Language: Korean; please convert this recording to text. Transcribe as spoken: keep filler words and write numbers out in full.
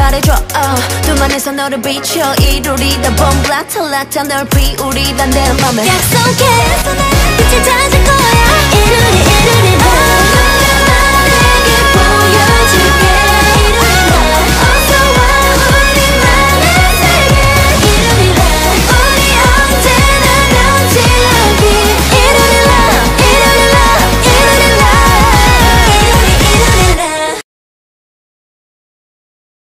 말해줘 uh, 두만에서 너를 비춰 이루리다 봄라타라타 널 비우리다 내 맘에 약속해 빛을 찾을 거야 이룰